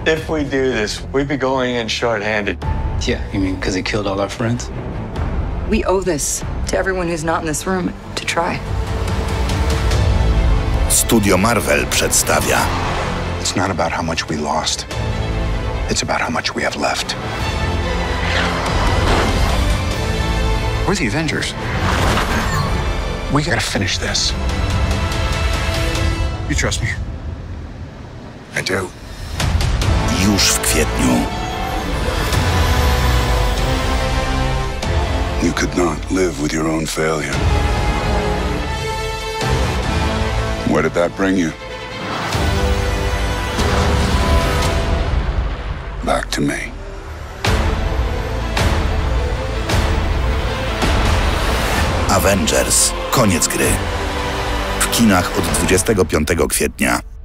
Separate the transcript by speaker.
Speaker 1: If we do this, we'd be going in short-handed.
Speaker 2: Yeah, you mean because he killed all our friends?
Speaker 3: We owe this to everyone who's not in this room to try.
Speaker 4: Studio Marvel przedstawia.
Speaker 5: It's not about how much we lost. It's about how much we have left. We're the Avengers. We gotta finish this. You trust me? I do.
Speaker 4: Już w kwietniu.
Speaker 6: You could not live with your own failure. Where did that bring you? Back to me.
Speaker 4: Avengers. Koniec gry. W kinach od 25 kwietnia.